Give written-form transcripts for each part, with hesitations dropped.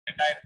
entire.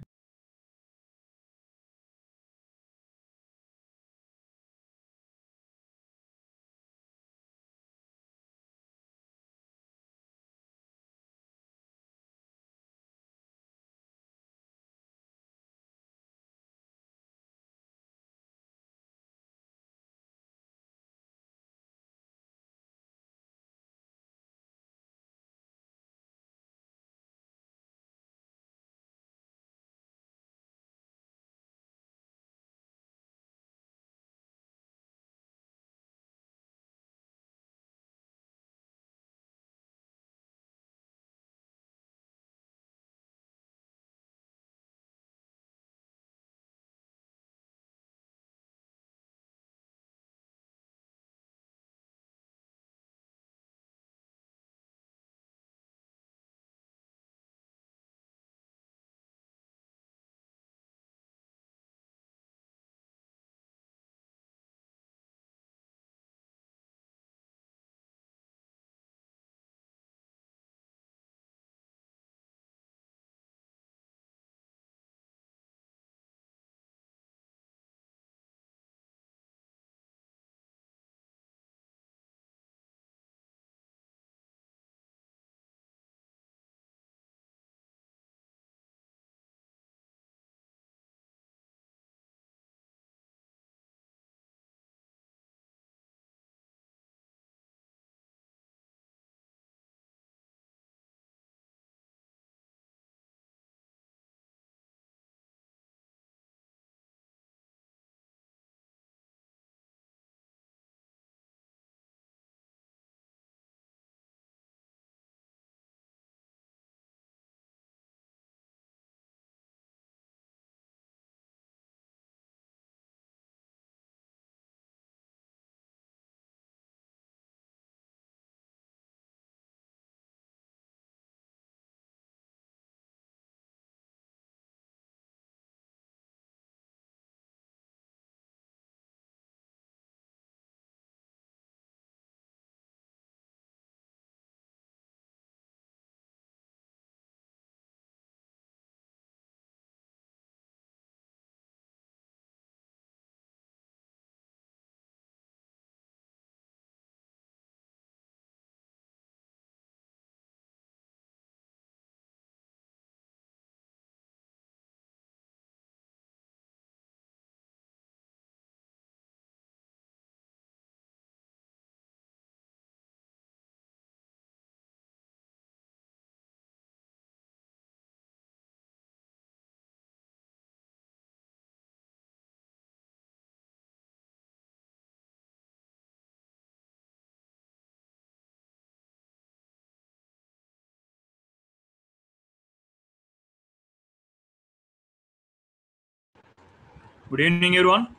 Good evening, everyone.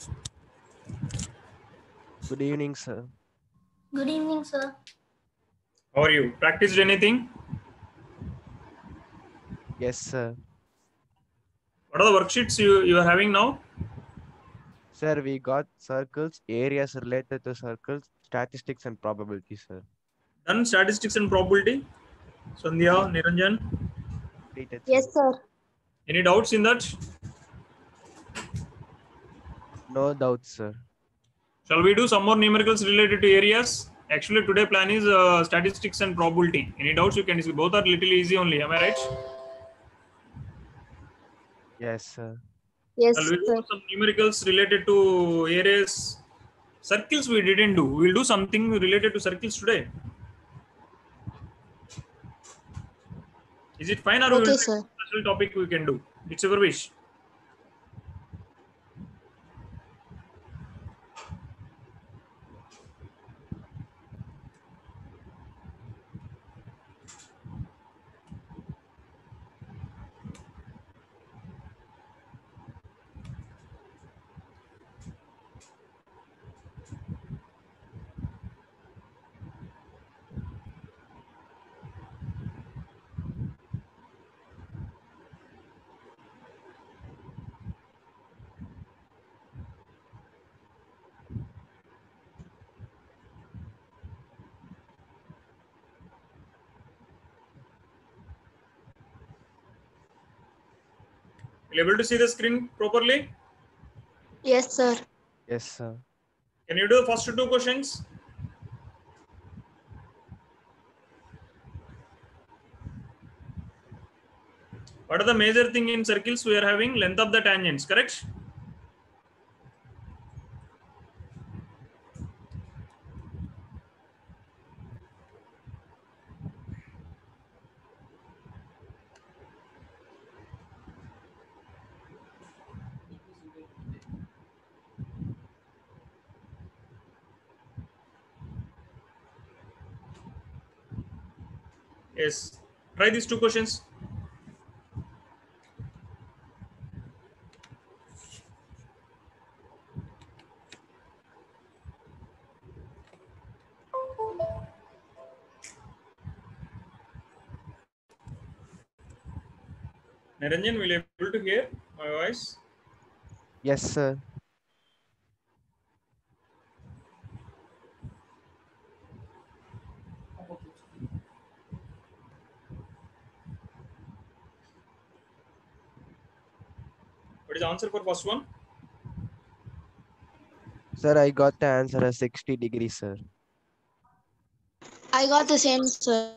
Good evening, sir. Good evening, sir. How are you? Practiced anything? Yes, sir. What are the worksheets you are having now? Sir, we got circles, areas related to circles, statistics and probability, sir. Done statistics and probability. Sandhya, Niranjan. Completed, sir. Yes, sir. Any doubts in that? No doubts, sir. Shall we do some more numericals related to areas? Actually, today plan is statistics and probability. Any doubts you can discuss. Both are little easy only. Am I right? Yes, sir. Yes, Shall we do sir. some numericals related to areas? Circles we didn't do. We'll do something related to circles today. Is it fine, or we will Okay, take sir. a special topic we can do? It's your wish. You able to see the screen properly? Yes, sir. Yes, sir. Can you do the first two questions? What are the major thing in circles we are having? Length of the tangents, correct? Yes. Try these two questions. Niranjan, will you able to hear my voice? Yes, sir. What is the answer for first one? Sir, I got the answer as 60 degrees, sir. I got the same, sir.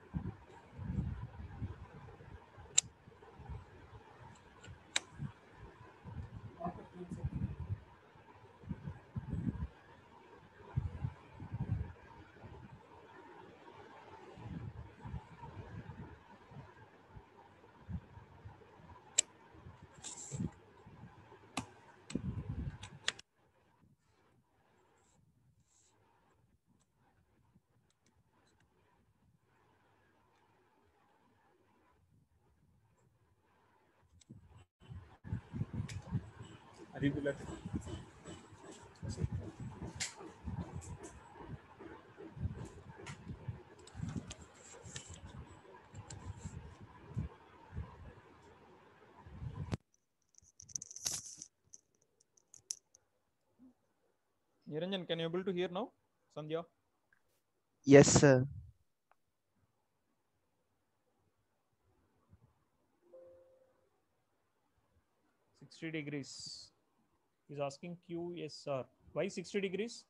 Niranjan, can you able to hear now? Sandhya? Yes, sir. $60. He's asking QSR. Why 60 degrees?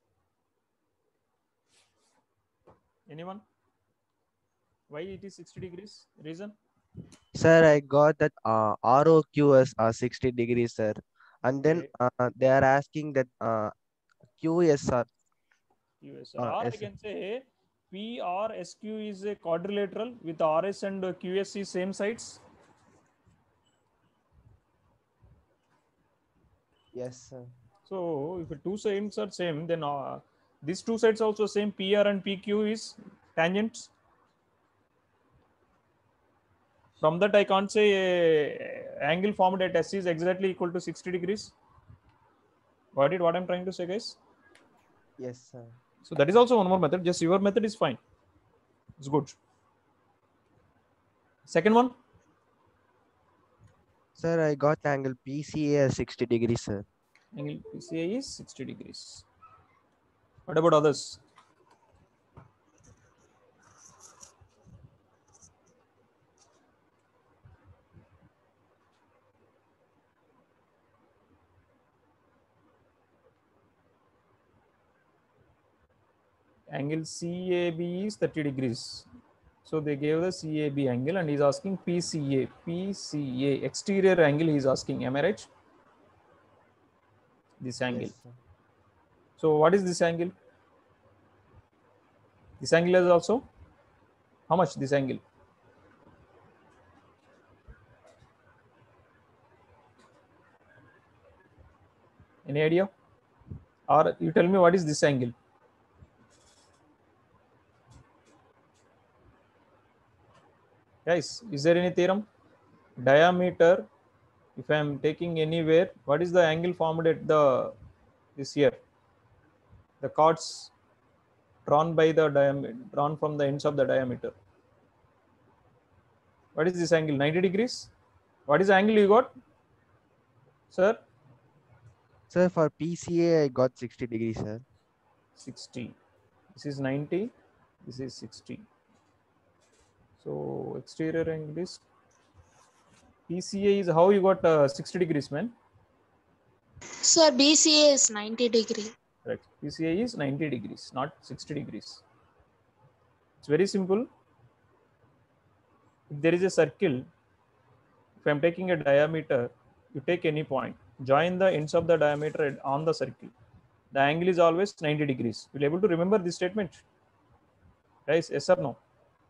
Anyone? Why it is 60 degrees? Reason? Sir, I got that ROQS 60 degrees, sir. And then Okay. they are asking that QSR. QSR. Or I Yes, sir. can say PRSQ is a quadrilateral with RS and QSC same sides. Yes, sir. So if the two sides are same, then these two sides also same. PR and PQ is tangents. From that, I can't say angle formed at S is exactly equal to 60 degrees. Got it? What I'm trying to say, guys? Yes, sir. So that is also one more method. Just your method is fine. It's good. Second one, Sir, I got angle PCA as 60 degrees, sir. angle PCA is 60 degrees. What about others? Angle CAB is 30 degrees. So they gave the CAB angle and he's asking PCA. PCA, exterior angle he's asking. Am I right? This angle. Yes, sir. So what is this angle? This angle is also, how much this angle? Any idea? Or you tell me what is this angle? Guys, is there any theorem? Diameter, if I am taking anywhere, what is the angle formed at the this here? The chords drawn by the diameter, drawn from the ends of the diameter. What is this angle? 90 degrees? What is the angle you got, sir? Sir, for PCA, I got 60 degrees, sir. 60. This is 90. This is 60. So exterior angle is PCA is how you got 60 degrees, man. Sir, BCA is 90 degree. Correct. PCA is 90 degrees, not 60 degrees. It's very simple. If there is a circle, if I'm taking a diameter, you take any point, join the ends of the diameter on the circle. The angle is always 90 degrees. Will you able to remember this statement? Guys, yes or no?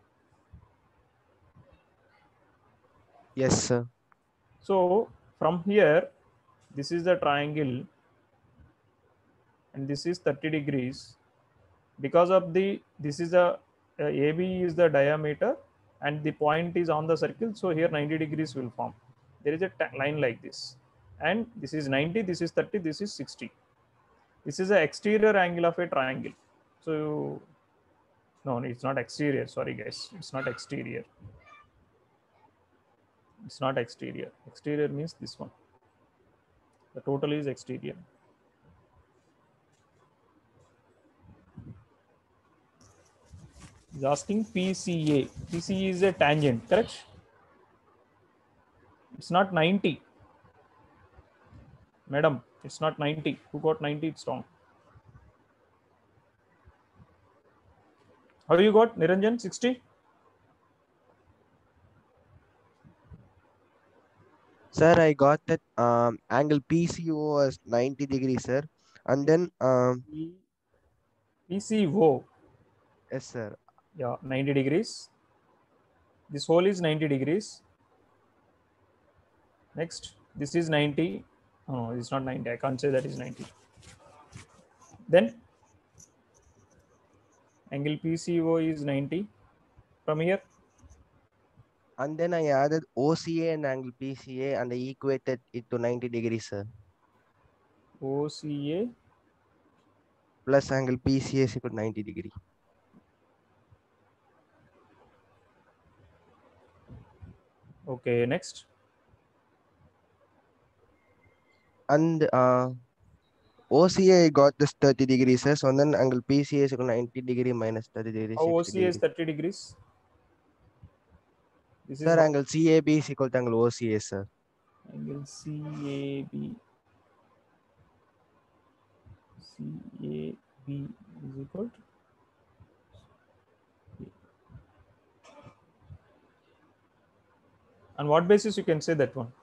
Yes, sir. So from here, this is the triangle and this is 30 degrees. Because of this is the AB is the diameter and the point is on the circle. So here 90 degrees will form. There is a line like this. And this is 90, this is 30, this is 60. This is the exterior angle of a triangle. So no, it's not exterior. Sorry, guys. It's not exterior. It's not exterior. Exterior means this one. The total is exterior. He's asking PCA. PCA is a tangent, correct? It's not 90. Madam, it's not 90. Who got 90? It's wrong. How you got, Niranjan? 60? Sir, I got that angle PCO was 90 degrees, sir. And then, PCO. yes, sir. Yeah, 90 degrees. This hole is 90 degrees. Next, this is 90. Oh, it's not 90. I can't say that is 90. Then, angle PCO is 90. From here, And then I added OCA and angle PCA and I equated it to 90 degrees, sir. OCA Plus angle PCA is equal to 90 degree. Okay, next. And OCA got this 30 degrees, sir. So then angle PCA is equal to 90 degree minus 30 degrees. How 60 OCA is degree. 30 degrees? This is Sir, how angle CAB is equal to angle OCA, sir. angle CAB. CAB is equal to on what basis you can say that one?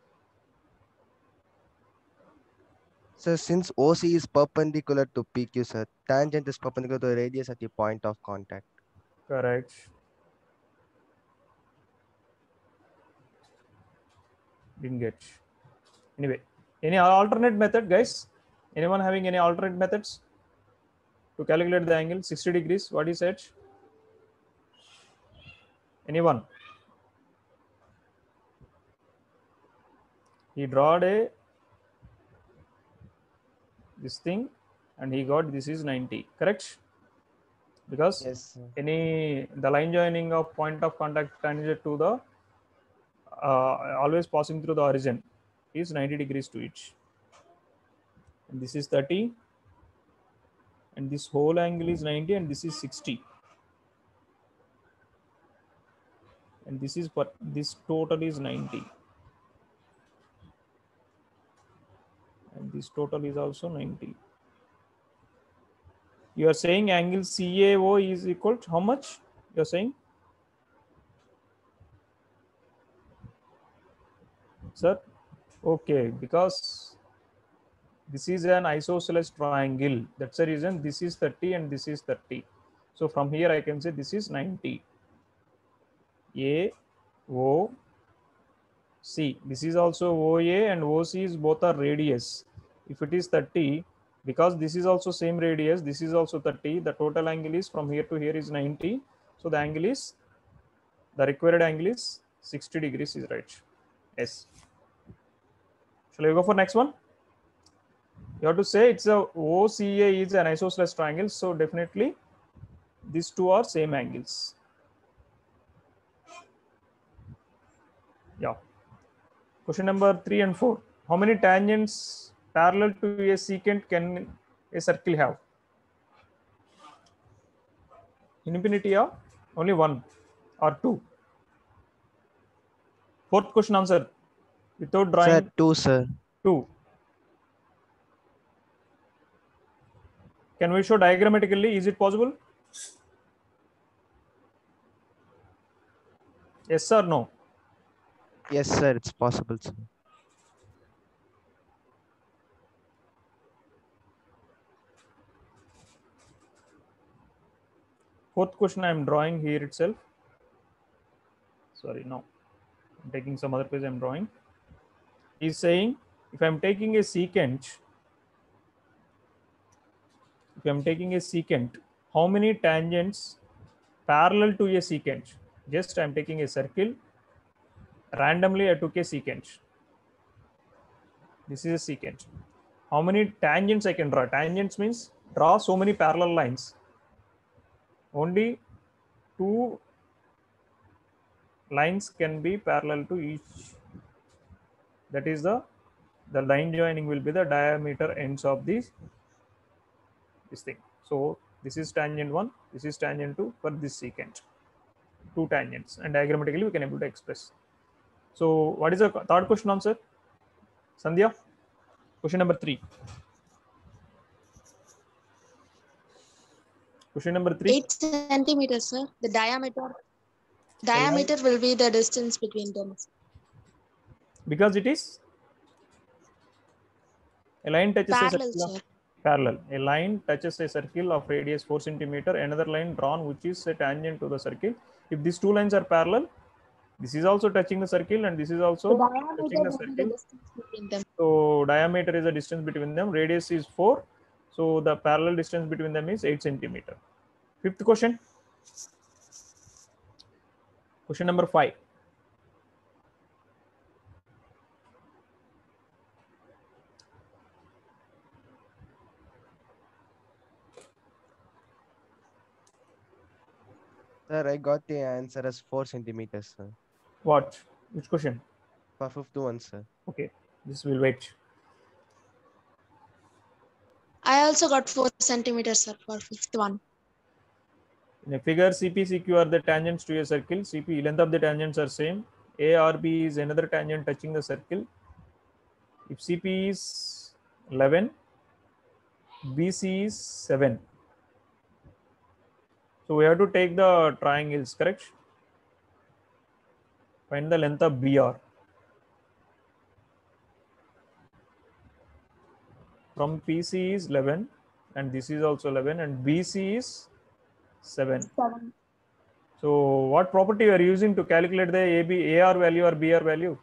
So since OC is perpendicular to PQ, sir, tangent is perpendicular to the radius at the point of contact. Correct. Didn't get. Anyway, any alternate method, guys? Anyone having any alternate methods to calculate the angle 60 degrees? What is it? Anyone? He drawed a this thing and he got this is 90, correct? Because Yes, sir. the line joining of point of contact tangent to the always passing through the origin is 90 degrees to each. And this is 30 and this whole angle is 90 and this is 60. And this is what this total is 90. And this total is also 90. You are saying angle CAO is equal to how much? You are saying? Sir? Okay, because this is an isosceles triangle. That's the reason this is 30 and this is 30. So from here I can say this is 90. A, O, C. This is also OA and OC is both are radius. If it is 30, because this is also same radius, this is also 30, the total angle is from here to here is 90. So the angle is, the required angle is 60 degrees is right. Yes. Shall we go for next one? You have to say it's a OCA is an isosceles triangle. So definitely these two are same angles. Yeah. Question number 3 and 4. How many tangents parallel to a secant can a circle have? Infinity or only one or two? Fourth question answer. Without Sir, drawing 2, sir. 2. Can we show diagrammatically? Is it possible? Yes or no? Yes, sir. It's possible, sir. Fourth question I am drawing here itself. Sorry, no. I'm taking some other page I'm drawing. He's saying if I'm taking a secant, how many tangents parallel to a secant? Just I'm taking a circle. Randomly, I took a secant. This is a secant. How many tangents I can draw? Tangents means draw so many parallel lines. Only 2 lines can be parallel to each. That is the line joining will be the diameter ends of this thing. So this is tangent 1, this is tangent 2 for this secant. 2 tangents, and diagrammatically we can able to express. So what is the third question answer? Sandhya? Question number 3. Question number 3. 8 centimeters, sir. The diameter line, will be the distance between them. because it is a line touches Parallel, a circle sir. of parallel. A line touches a circle of radius 4 centimeter. Another line drawn which is a tangent to the circle. If these 2 lines are parallel, this is also touching the circle and this is also touching the Will be the circle. distance between them. So diameter is the distance between them. Radius is 4. So the parallel distance between them is 8 centimeter. Fifth question. Question number 5. Sir, I got the answer as 4 centimeters, sir. What? Which question? For fifth one, sir. Okay. This will wait. I also got 4 centimeters, sir, for fifth one. In a figure, CP, CQ are the tangents to a circle. CP, length of the tangents are same. ARB is another tangent touching the circle. If CP is 11, BC is 7. So we have to take the triangles, correct? Find the length of BR. From PC is 11 and this is also 11 and BC is 7. So what property you are using to calculate the AR value or BR value?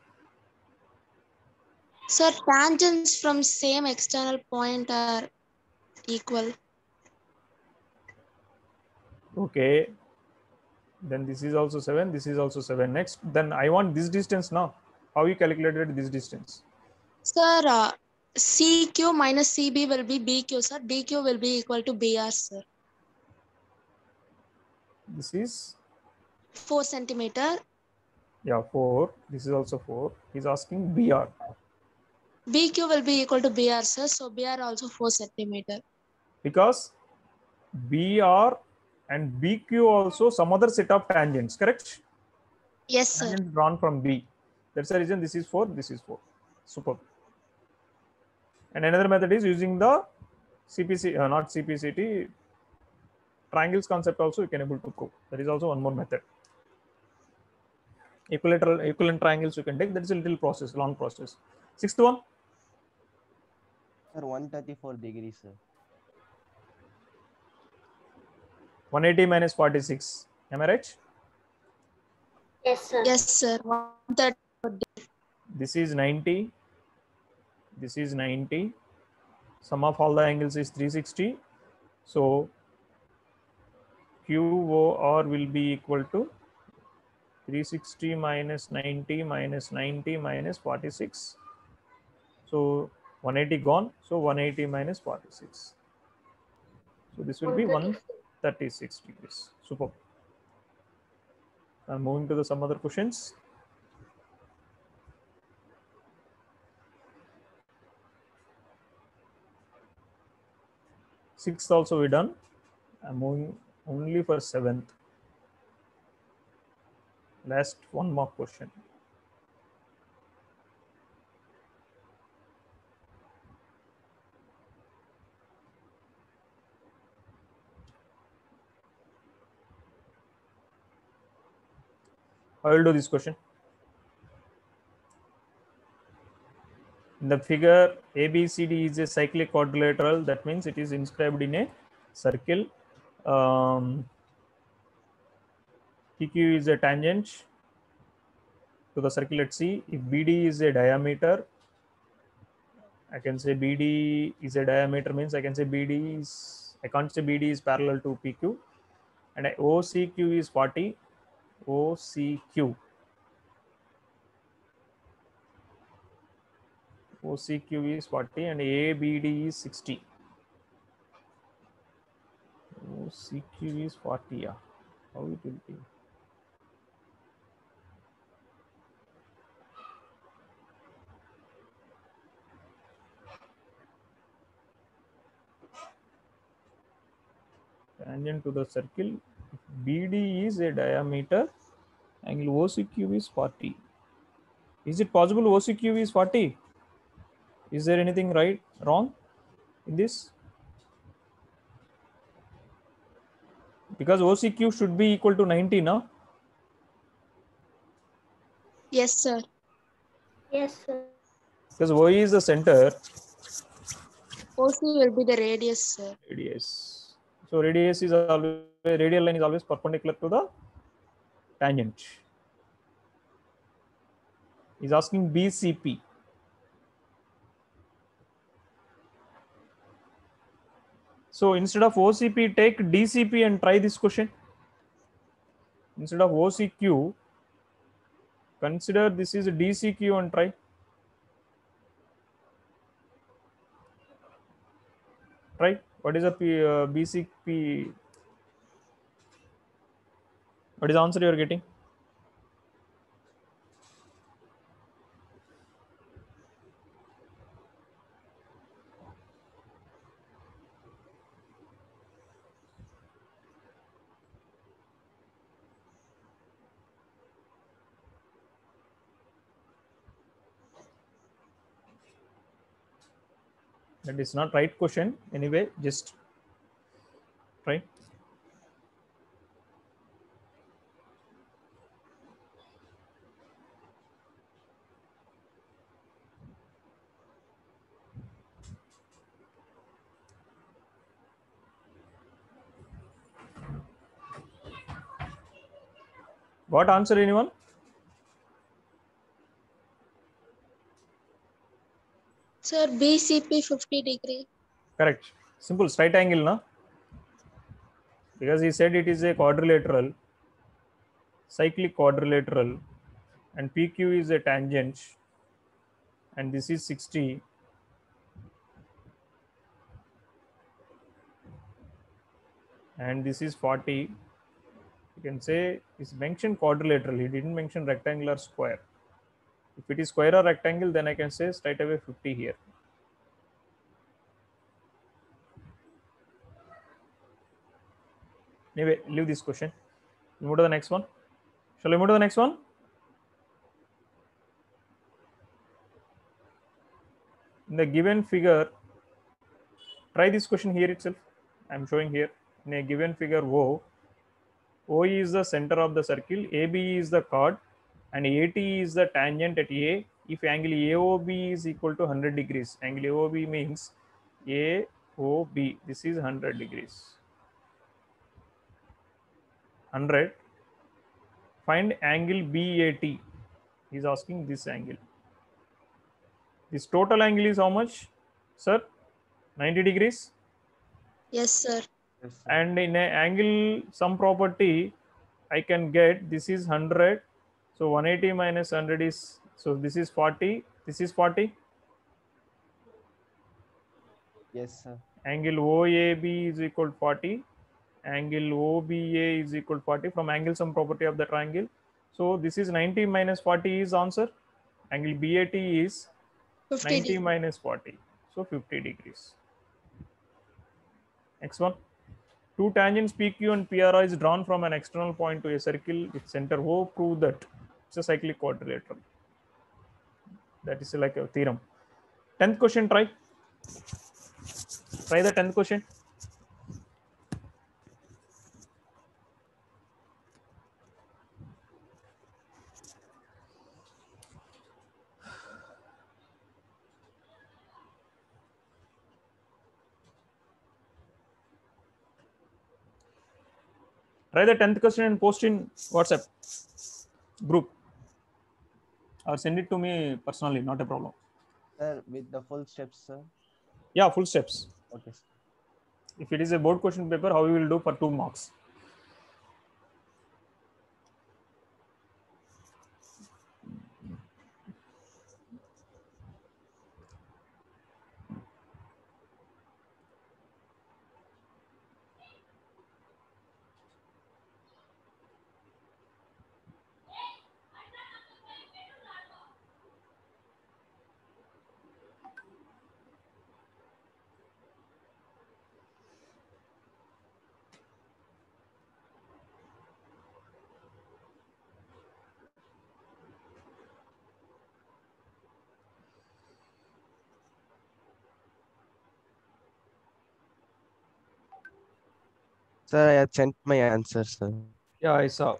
Sir, tangents from same external point are equal. Okay. Then this is also 7, this is also 7. Next, then I want this distance now. How you calculated this distance? Sir, CQ minus CB will be BQ, sir. DQ will be equal to BR, sir. This is 4 centimeter. yeah 4. This is also 4. He's asking BR. BQ will be equal to BR, sir. So BR also 4 centimeter. Because BR and BQ also some other set of tangents, correct? Yes, sir. Tangents drawn from B. That's the reason this is 4, this is 4. Superb. And another method is using the CPC, not CPCT, triangles concept also you can able to prove. There is also one more method. Equivalent triangles you can take. That is a little process, long process. Sixth one. Sir, 134 degrees, sir. 180 minus 46. Am I right? Yes, sir. Yes, sir. 130. This is 90. This is 90. Sum of all the angles is 360. So QOR will be equal to 360 minus 90 minus 90 minus 46. So 180 gone. So 180 minus 46. So this will be 136 degrees. Super. I'm moving to some other questions. Sixth also we done. I'm moving only for seventh. Last one more question. I will do this question. In the figure, ABCD is a cyclic quadrilateral. That means it is inscribed in a circle. PQ is a tangent to the circle. Let's see. If BD is a diameter, I can say BD is a diameter, means I can say BD is, I can't say BD is parallel to PQ, and OCQ is 40. OCQ is 40 and ABD is 60. OCQ is 40. Yeah. How it will be? Tangent to the circle. If BD is a diameter, angle OCQ is 40. Is it possible OCQ is 40? Is there anything wrong in this? Because OCQ should be equal to 90, no? Yes, sir. Yes, sir. Because Y is the center, OC will be the radius, sir. radius. So radius is always, radial line is always perpendicular to the tangent. He's asking BCP. So instead of OCP, take DCP and try this question. Instead of OCQ, consider this is DCQ and try. Try. What is a BCP? What is the answer you are getting? That is not right question. Anyway, just try. What answer, anyone? Sir, BCP 50 degree. Correct. Simple, straight angle, na? Because he said it is a quadrilateral, cyclic quadrilateral, and PQ is a tangent, and this is 60. And this is 40. You can say it's mentioned quadrilateral. He didn't mention rectangle or square. If it is square or rectangle, then I can say straight away 50 here. Anyway, leave this question. Move to the next one. Shall we move to the next one? In the given figure, try this question here itself. I'm showing here. In a given figure O is the center of the circle, AB is the chord, and AT is the tangent at A. If angle AOB is equal to 100 degrees, angle AOB means AOB, this is 100 degrees. 100. Find angle BAT. He's asking this angle. This total angle is how much, sir? 90 degrees. Yes, sir. Yes, sir. And in an angle sum property, I can get this is 100. So 180 minus 100 is, so this is 40. This is 40. Yes, sir. Angle OAB is equal to 40. Angle OBA is equal to 40 from angle sum property of the triangle. So this is 90 minus 40 is answer. Angle BAT is 50 90 degree. minus 40. So 50 degrees. Next one. Two tangents PQ and PRI is drawn from an external point to a circle with center O. Prove that it's a cyclic quadrilateral. That is like a theorem. 10th question, try. Try the 10th question. Try the 10th question and post in WhatsApp group or send it to me personally, not a problem. Sir, with the full steps, sir. Yeah, full steps. Okay, sir. If it is a board question paper, how you will do for 2 marks? Sir, I had sent my answer, sir. Yeah, I saw.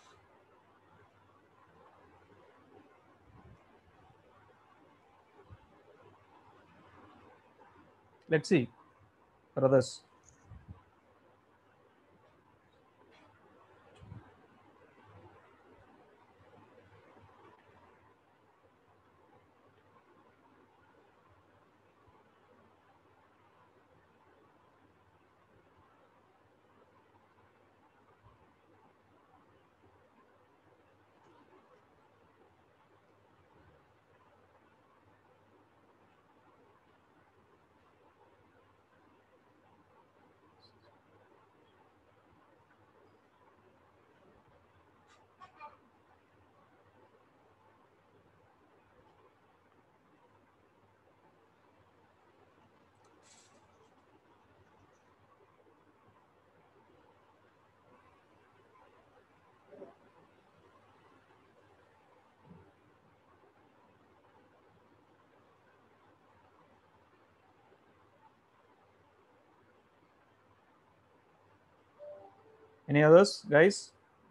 Let's see for others. Any others, guys?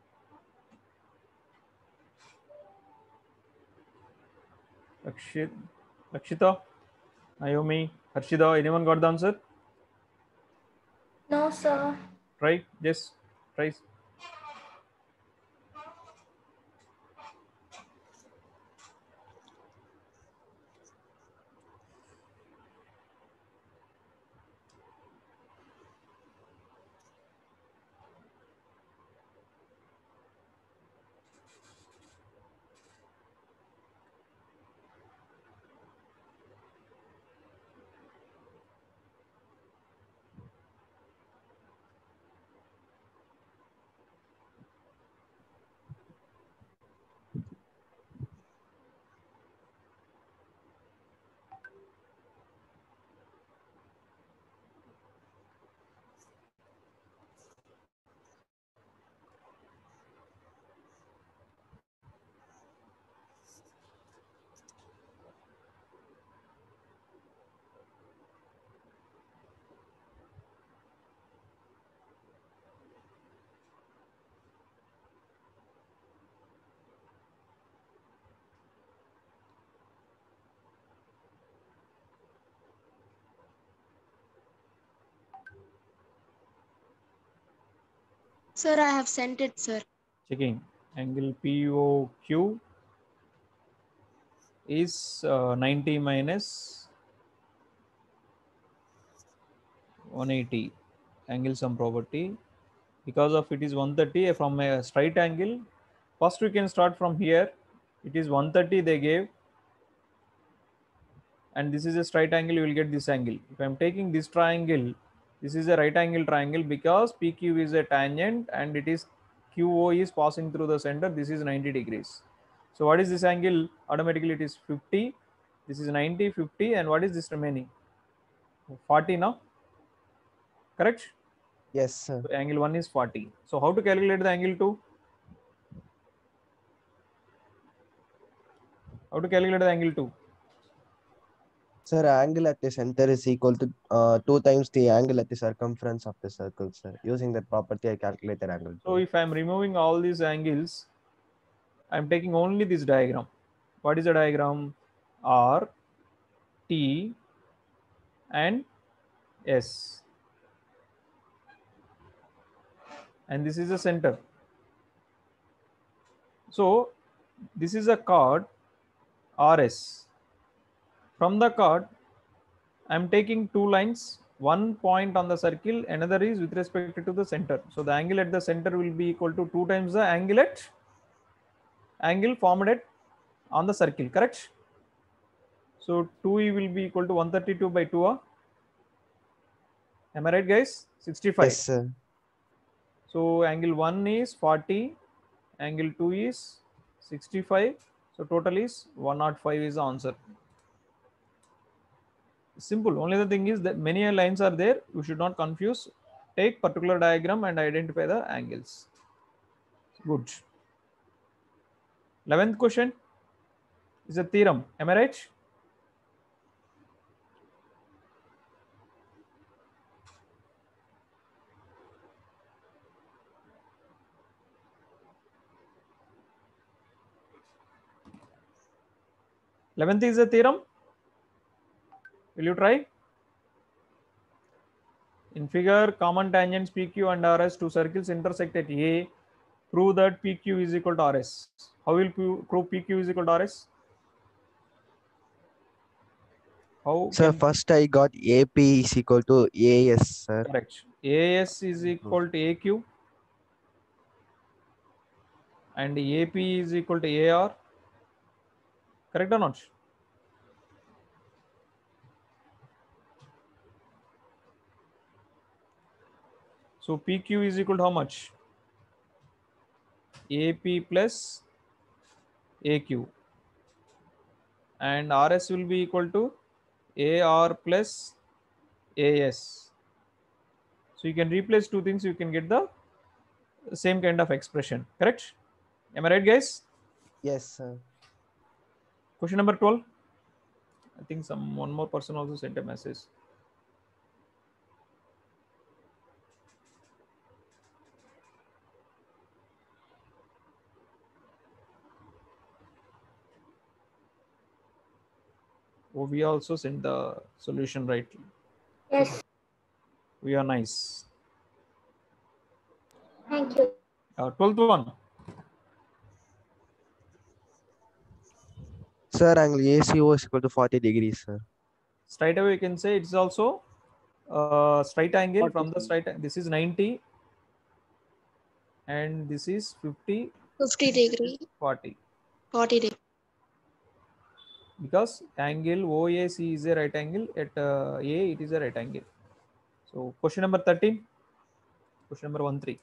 Lakshita, Naomi, Harshida, anyone got the answer? No, sir. Try, yes, try. Sir, I have sent it, sir. Checking. Angle POQ is 90 minus 180. Angle sum property. Because of it is 130 from a straight angle. First we can start from here. It is 130 they gave. And this is a straight angle, you will get this angle. If I am taking this triangle, this is a right angle triangle because PQ is a tangent and it is QO is passing through the center. This is 90 degrees. So what is this angle? Automatically it is 50. This is 90, 50, and what is this remaining? 40 now. Correct? Yes, sir. So angle 1 is 40. So how to calculate the angle 2? How to calculate the angle 2? Sir, angle at the center is equal to 2 times the angle at the circumference of the circle, sir. Using that property, I calculated angle So 2. if I am removing all these angles, I am taking only this diagram. What is the diagram? R, T, and S. and this is the center. So this is a chord RS. From the chord, I am taking two lines, one point on the circle, another is with respect to the center. So the angle at the center will be equal to 2 times the angle formed on the circle, correct? So 2e will be equal to 132 by 2. Am I right, guys? 65. Yes, sir. So angle 1 is 40, angle 2 is 65. So total is 105 is the answer. Simple. Only the thing is that many lines are there. You should not confuse. Take particular diagram and identify the angles. Good. 11th question is a theorem. Am I right? Eleventh is a theorem. Will you try? In figure, common tangents PQ and RS, two circles intersect at A. Prove that PQ is equal to RS. How will prove PQ is equal to RS? How? Sir, first I got AP is equal to AS, sir. Correct. AS is equal to AQ and AP is equal to AR. Correct or not? So PQ is equal to how much? AP plus AQ, and RS will be equal to AR plus AS. So you can replace two things, you can get the same kind of expression, correct? Am I right, guys? Yes, sir. Question number 12. I think one more person also sent a message. Oh, we also sent the solution, right? Yes. We are nice. Thank you. 12th one. Sir, angle ACO is equal to 40 degrees, sir. Straight away you can say it's also straight angle from the straight. This is 90 and this is 50, 50 degree, 40. 40 degree. Because angle OAC is a right angle, at A it is a right angle. So question number 13. Question number 13.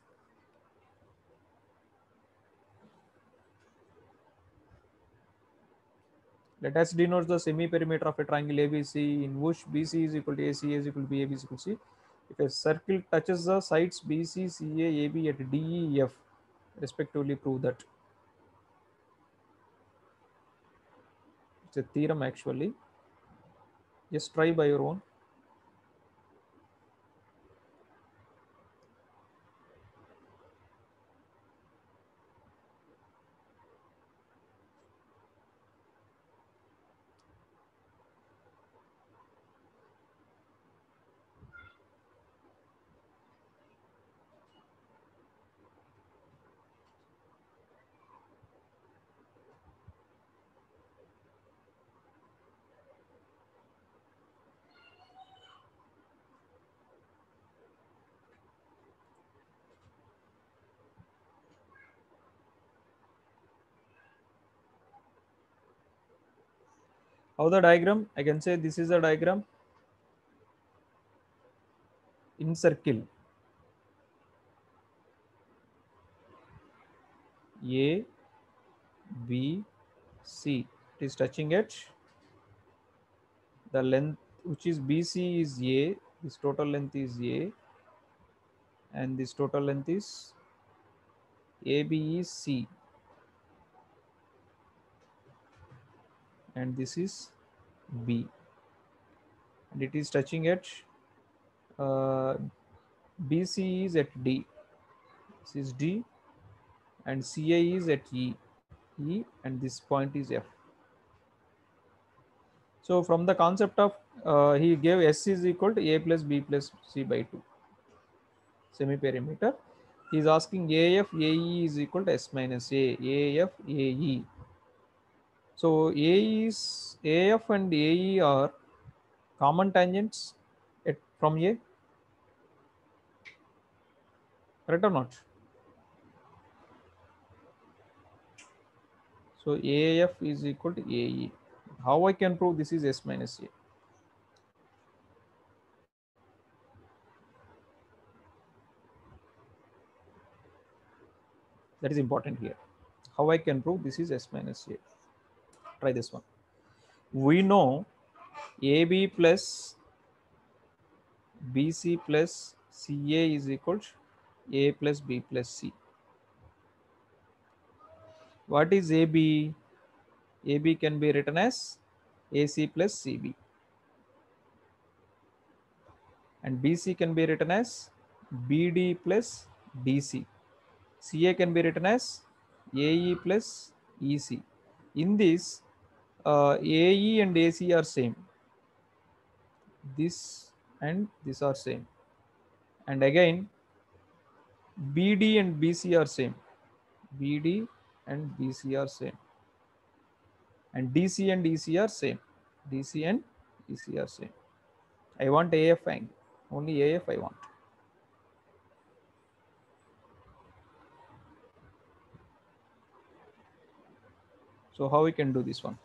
Let us denote the semi-perimeter of a triangle ABC in which BC is equal to AC, is equal to BAB is equal to C. If a circle touches the sides BC, CA, AB at DEF, respectively, prove that. It's a theorem actually. Just try by your own. How the diagram? I can say this is a diagram in circle. A, B, C. It is touching at the length which is BC is A. This total length is A, and this total length is AB is C, and this is B, and it is touching at BC is at D. This is D, and CA is at E, and this point is F. So from the concept of he gave S is equal to A plus B plus C by 2 semi-perimeter. He is asking AF AE is equal to S minus A. AF AE. So AF and AE are common tangents from A. Correct or not? So AF is equal to AE. How I can prove this is S minus A? That is important here. How I can prove this is S minus A? Try this one. We know AB plus BC plus CA is equal to A plus B plus C. What is AB? AB can be written as AC plus CB. And BC can be written as BD plus DC. CA can be written as AE plus EC. In this, AE and AC are same. This and this are same. And again, BD and BC are same. BD and BC are same. And DC and EC are same. DC and EC are same. I want AF angle. Only AF I want. So how we can do this one?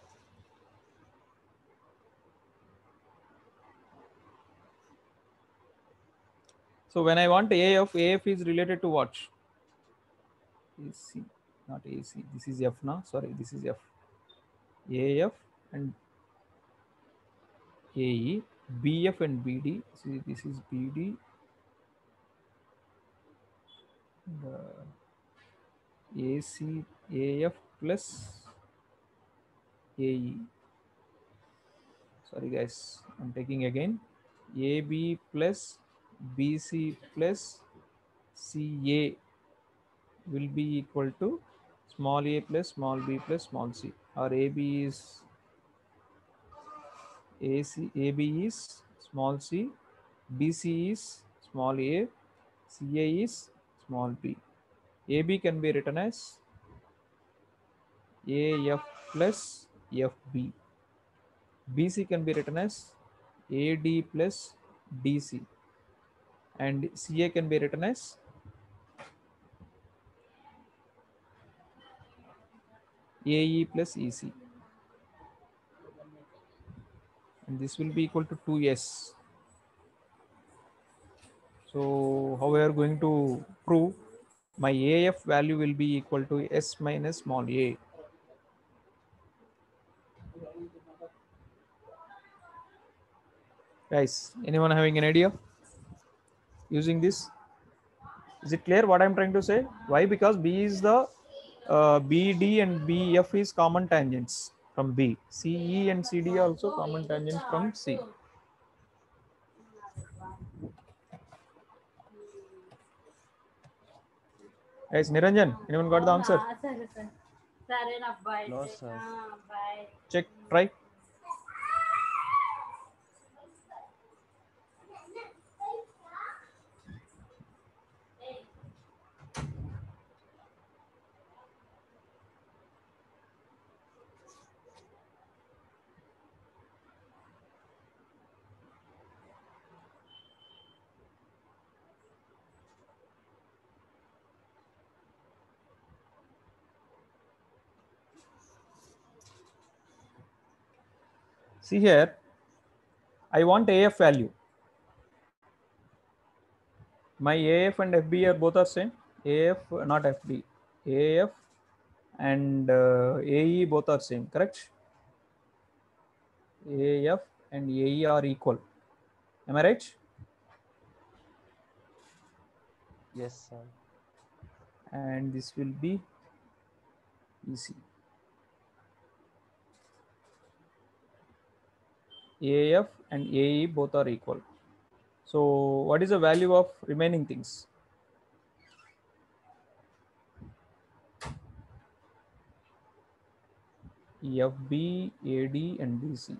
So when I want AF is related to what? AC, not AC. This is F now. Sorry, this is F. AF and AE, BF and BD. See, this is BD. AC, AF plus AE. Sorry guys, I'm taking again. AB plus BC plus CA will be equal to small a plus small b plus small c, or AB is AC, AB is small c, BC is small a, CA is small b. AB can be written as AF plus FB. BC can be written as AD plus DC. And CA can be written as AE plus EC. And this will be equal to 2S. So how we are going to prove my AF value will be equal to S minus small a. Guys, anyone having an idea using this? Is it clear what I'm trying to say? Why? Because B is the BD and BF is common tangents from B. CE and CD are also common tangents from C. Guys, Niranjan, anyone got the answer? No, sir. Check, try. See here, I want AF value. My AF and FB are both are same. AF, not FB. AF and AE both are same, correct? AF and AE are equal. Am I right? Yes, sir. And this will be EC. AF and AE both are equal. So what is the value of remaining things? FB, AD and DC.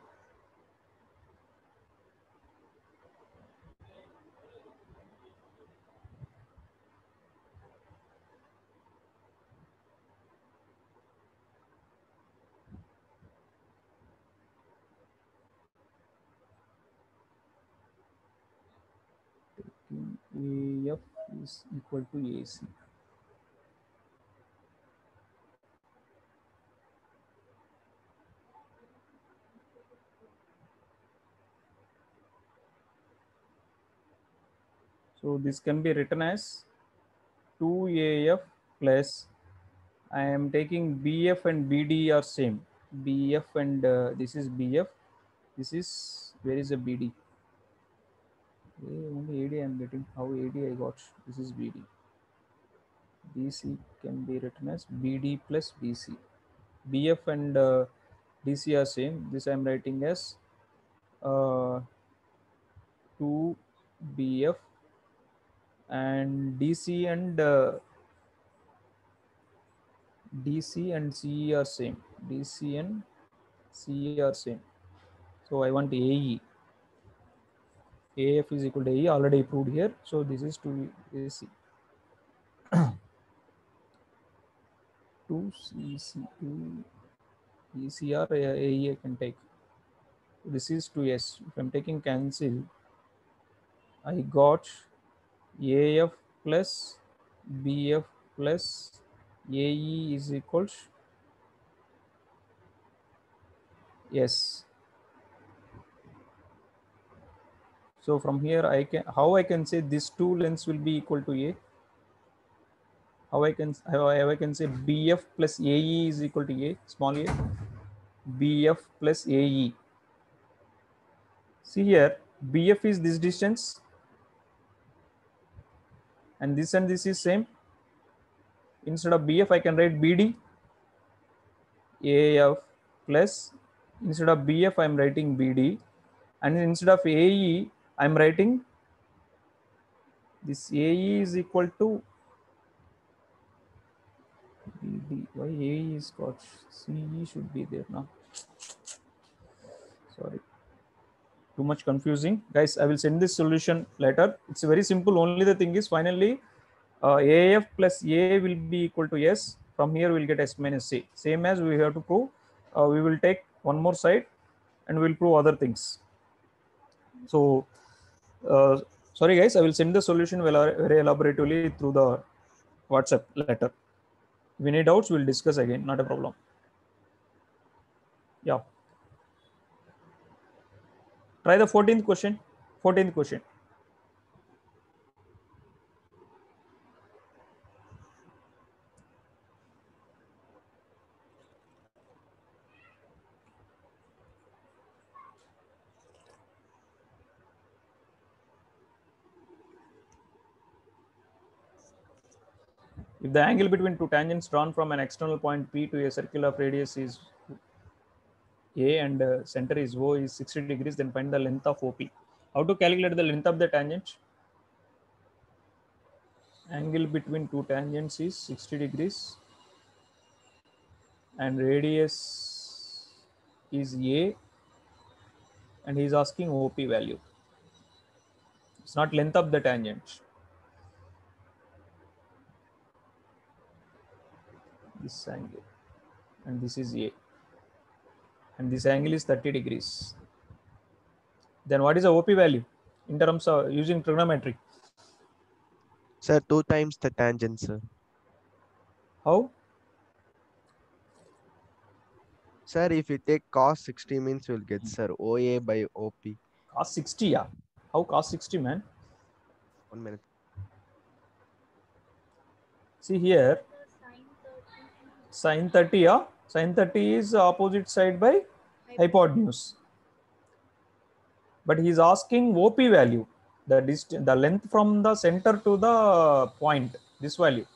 AF is equal to AC. So this can be written as 2AF plus, I am taking BF and BD are same. BF and this is BF. This is, where is the BD? Only AD I am getting. How AD I got? This is BD. BC can be written as BD plus BC. BF and DC are same. This I am writing as 2BF, and DC and CE are same. DC and CE are same. So I want AE. AF is equal to AE, already proved here. So this is 2 AC. 2 CC, 2 ECR, AE I can take. This is 2S. If I'm taking cancel, I got AF plus BF plus AE is equals S. So from here I can, how I can say these two lengths will be equal to A? How I can say BF plus AE is equal to A, small a, BF plus AE. See here, BF is this distance and this is same. Instead of BF I can write BD. AF plus, instead of BF I am writing BD, and instead of AE I am writing this AE is equal to BD. Why AE is got CE should be there now? Sorry, too much confusing, guys. I will send this solution later. It's very simple. Only the thing is finally AF plus A will be equal to S. From here we'll get S minus C. Same as we have to prove. We will take one more side and we'll prove other things. So sorry guys, I will send the solution very elaborately through the WhatsApp later. If any doubts, we'll discuss again, not a problem. Yeah. Try the 14th question. 14th question. If the angle between two tangents drawn from an external point P to a circle of radius is A and center is O is 60 degrees, then find the length of OP. How to calculate the length of the tangent? Angle between two tangents is 60 degrees and radius is A, and he is asking OP value. It's not length of the tangent. This angle, and this is A, and this angle is 30 degrees. Then what is the OP value in terms of using trigonometry? Sir, 2 times the tangent, sir. How? Sir, if you take cos 60 means you'll get, sir, OA by OP. Cos 60, yeah. How cos 60, man? 1 minute. See here, sin 30, yeah. Sin 30 is opposite side by hypotenuse. But he is asking OP value, the length from the center to the point, this value.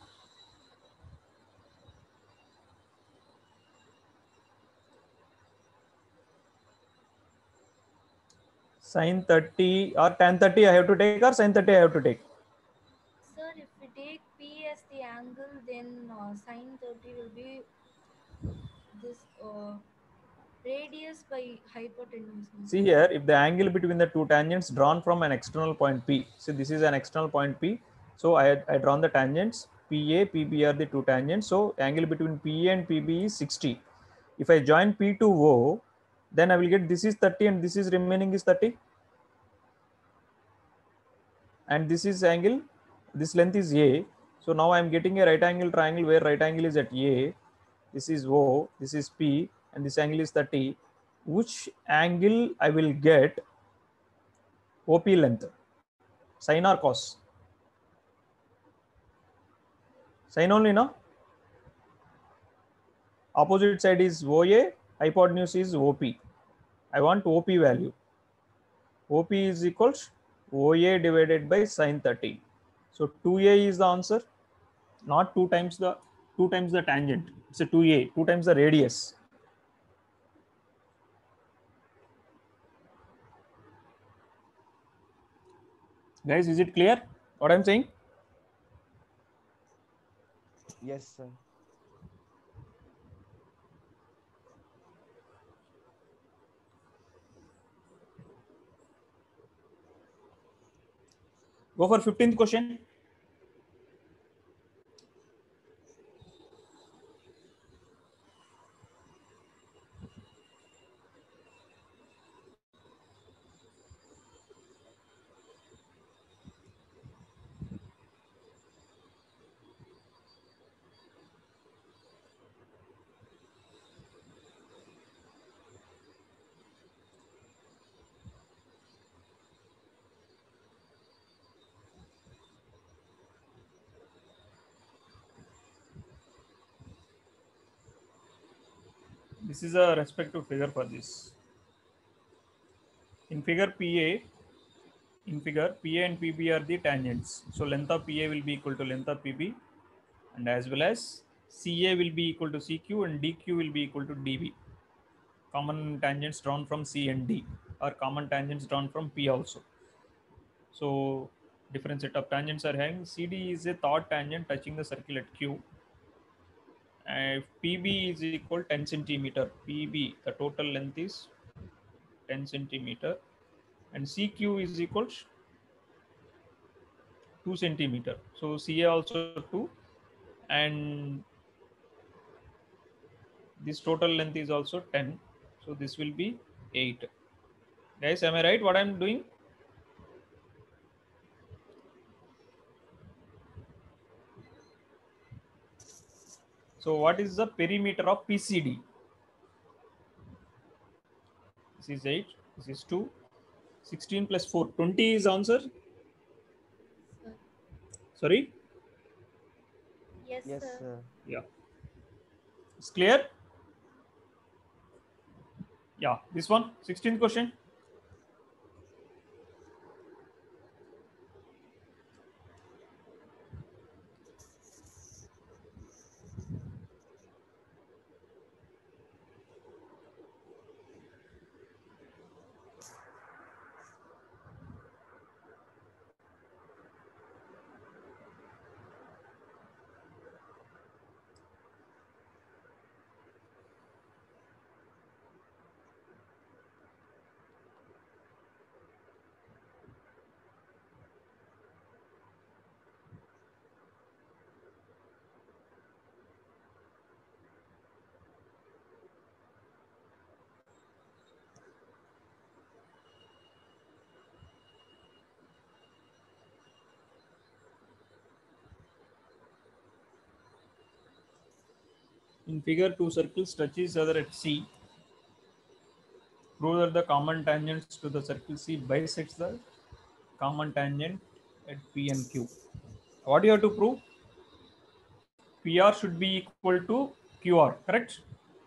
Sin 30 or tan 30 I have to take, or sin 30 I have to take? Sir, if we take P as the angle, then sin 30 will be this radius by hypotenuse. See here, if the angle between the two tangents drawn from an external point P, see this is an external point P. So I drawn the tangents, PA, PB are the two tangents. So angle between PA and PB is 60. If I join P to O, then I will get this is 30 and this is remaining is 30. and this is angle, this length is A. So now I am getting a right angle triangle where right angle is at A, this is O, this is P, and this angle is 30. Which angle I will get OP length? Sin or cos? Sin only, no? Opposite side is OA, hypotenuse is OP. I want OP value. OP is equals OA divided by sin 30. So 2A is the answer, not two times the tangent. It's a 2A, 2 times the radius. Guys, is it clear what I'm saying? Yes, sir. Go for 15th question. This is a respective figure for this. In figure PA, PA and PB are the tangents. So length of PA will be equal to length of PB, and as well as CA will be equal to CQ and DQ will be equal to DB. Common tangents drawn from C and D, or common tangents drawn from P also. So different set of tangents are having. CD is a third tangent touching the circle at Q. And PB is equal 10 centimeter. PB, the total length is 10 centimeter, and CQ is equal 2 centimeter. So CA also 2, and this total length is also 10. So this will be 8. Guys, am I right what I'm doing? So what is the perimeter of PCD? This is 8, this is 2, 16 plus 4, 20 is answer. Sir. Sorry? Yes, Yes, sir. sir. Yeah. It's clear? Yeah, this one, 16th question. In figure, two circles touch each other at C. Prove that the common tangents to the circle C bisects the common tangent at P and Q. What do you have to prove? PR should be equal to QR, correct?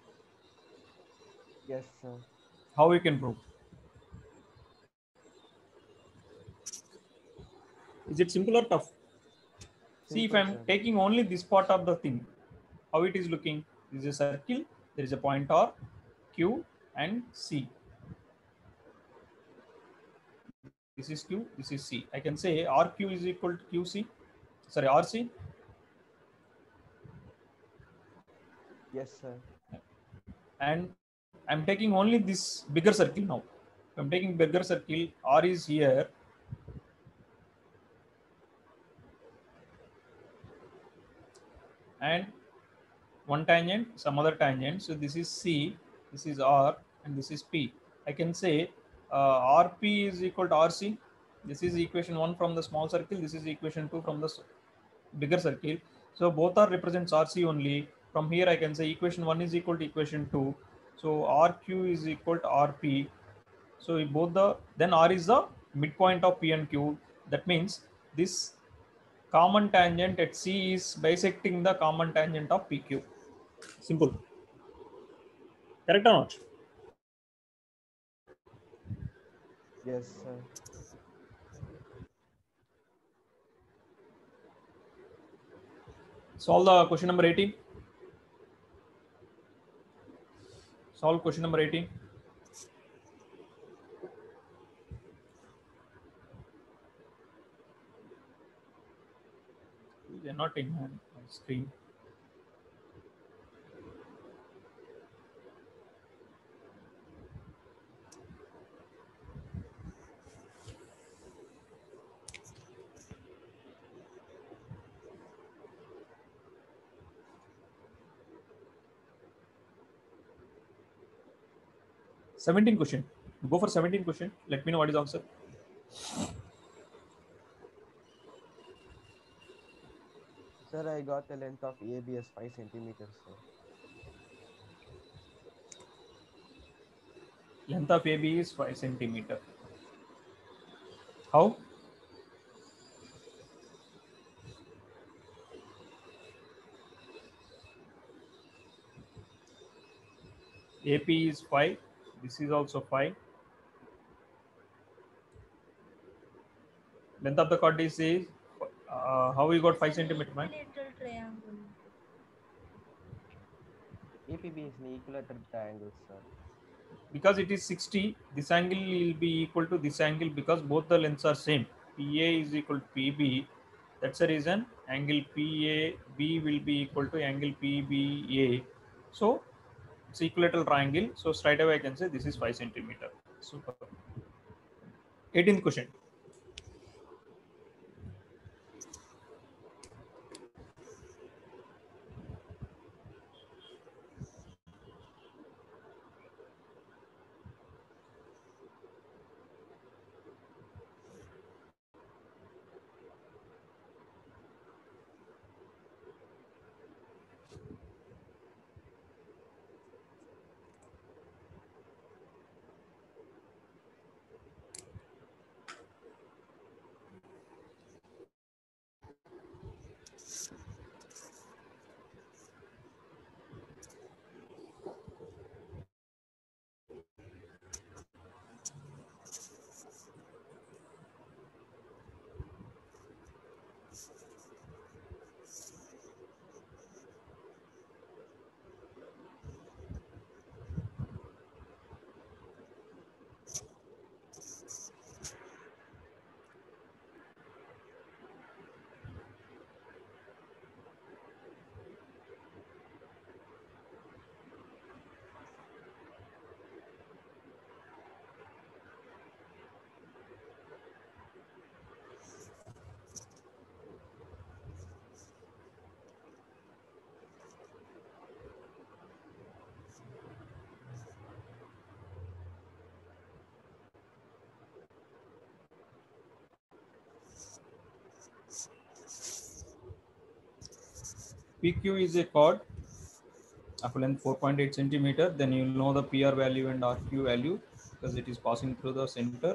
Yes, sir. How we can prove? Is it simple or tough? See, if Simple, I'm sir. taking only this part of the thing, how it is looking? This is a circle, there is a point R, Q and C. This is Q, this is C. I can say RQ is equal to QC, sorry, RC. Yes, sir. And I'm taking only this bigger circle now. I'm taking bigger circle, R is here, and one tangent, some other tangent. So this is C, this is R, and this is P. I can say RP is equal to RC. This is equation 1 from the small circle. This is equation 2 from the bigger circle. So both are represents RC only. From here I can say equation 1 is equal to equation 2. So RQ is equal to RP. So if both the, then R is the midpoint of P and Q. That means this common tangent at C is bisecting the common tangent of PQ. Simple. Correct or not? Yes, sir. Solve the question number 18. Solve question number 18. They're not in my screen. Seventeen question. Go for 17 question. Let me know what is answer. Sir, I got the length of AB as 5 centimeters, sir. Length of AB is 5 centimeter. How? AP is 5. This is also 5. Length of the chord is how we got 5 centimeter, man? Equilateral triangle. APB is an equilateral triangle, sir. Because it is 60, this angle will be equal to this angle because both the lengths are same. PA is equal to PB. That's the reason angle PAB will be equal to angle PBA. So it's equilateral triangle. So straight away I can say this is 5 centimeter. Super. 18th question. PQ is a chord of length 4.8 centimeter. Then you will know the PR value and RQ value because it is passing through the center.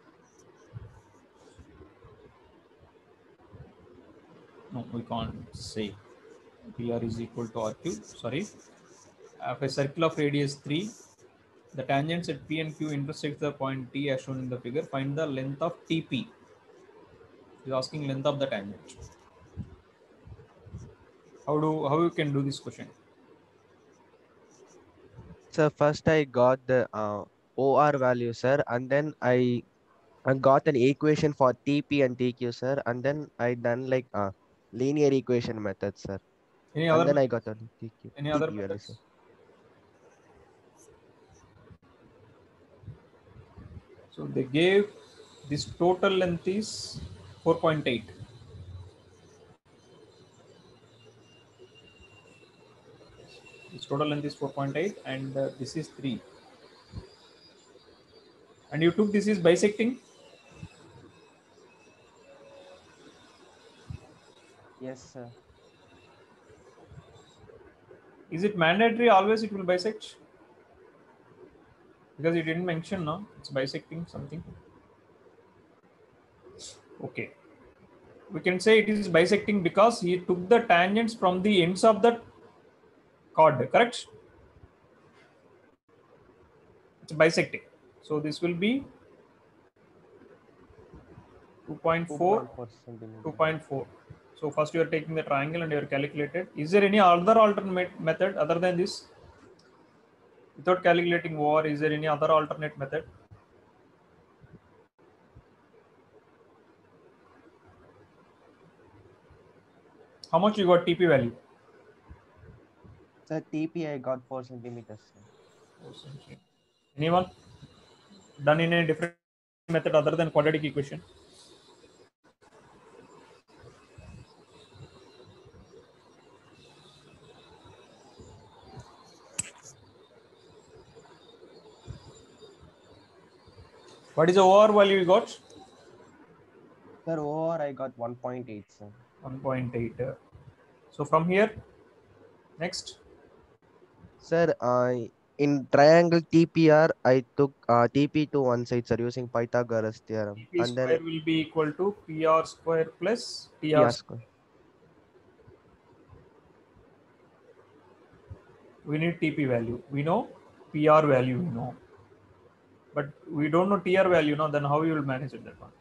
No, we can't say PR is equal to RQ. Sorry. Of a circle of radius 3, the tangents at P and Q intersect the point T as shown in the figure. Find the length of TP. It is asking length of the tangent. How you can do this question? So first I got the OR value, sir, and then I got an equation for TP and TQ, sir, and then I done like linear equation method, sir, Any and other then I got a any other TP value, sir. methods? So they gave this total length is 4.8. This total length is 4.8 and this is 3. And you took this is bisecting. Yes, sir. Is it mandatory always it will bisect? Because it didn't mention, no? It's bisecting something. Okay. We can say it is bisecting because he took the tangents from the ends of the chord, correct? It's bisecting. So this will be 2.4, 2.4 centimeters. 2.4. So first you are taking the triangle and you are calculated. Is there any other alternate method other than this? Without calculating OR, is there any other alternate method? How much you got TP value? Sir, TP I got 4 centimeters, sir. Anyone done in a different method other than quadratic equation? What is the OR value you got? Sir, OR I got 1.8, sir. 1.8. So from here, next. Sir, in triangle TPR, I took TP to one side, sir, using Pythagoras theorem. TP And square then will be equal to PR square plus TR PR square. square. We need TP value. We know PR value, we know. But we don't know TR value, no? Then how you will manage it, that one?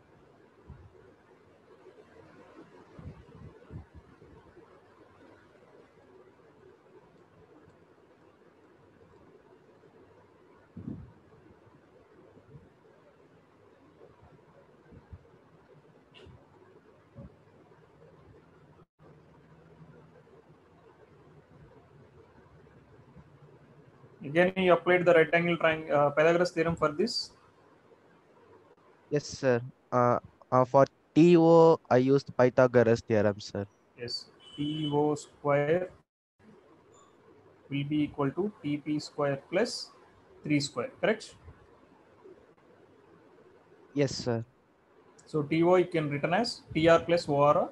Again, you applied the rectangle triangle Pythagoras theorem for this. Yes, sir. For TO, I used Pythagoras theorem, sir. Yes, TO square will be equal to TP square plus 3 square, correct? Yes, sir. So TO you can written as TR plus OR,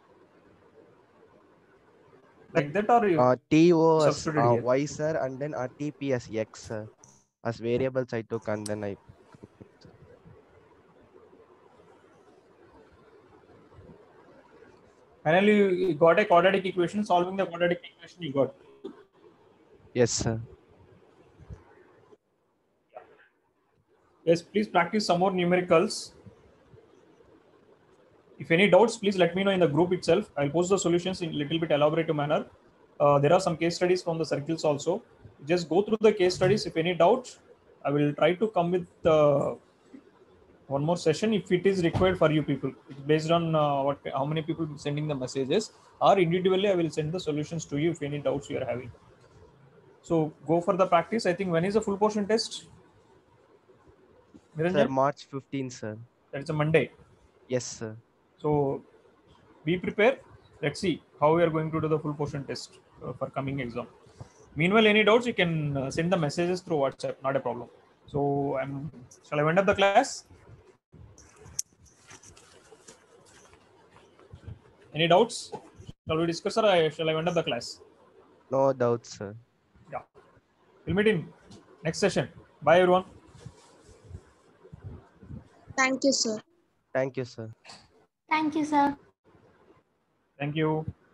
like that, or you TO as substituted here? Y, sir, and then TP as X, sir. As variables I took, and then I took it, sir. Finally, you got a quadratic equation. Solving the quadratic equation, you got. Yes, sir. Yes, please practice some more numericals. If any doubts, please let me know in the group itself. I'll post the solutions in a little bit elaborative manner. There are some case studies from the circles also. Just go through the case studies. If any doubt, I will try to come with one more session if it is required for you people. It's based on how many people sending the messages, or individually I will send the solutions to you if any doubts you are having. So go for the practice. I think when is the full portion test? Sir, Niranjan? March 15, sir. That's a Monday. Yes, sir. So be prepared. Let's see how we are going to do the full portion test for coming exam. Meanwhile, any doubts you can send the messages through WhatsApp. Not a problem. So shall I wind up the class? Any doubts? Shall we discuss, or shall I wind up the class? No doubts, sir. Yeah. We'll meet in next session. Bye, everyone. Thank you, sir. Thank you, sir. Thank you, sir. Thank you.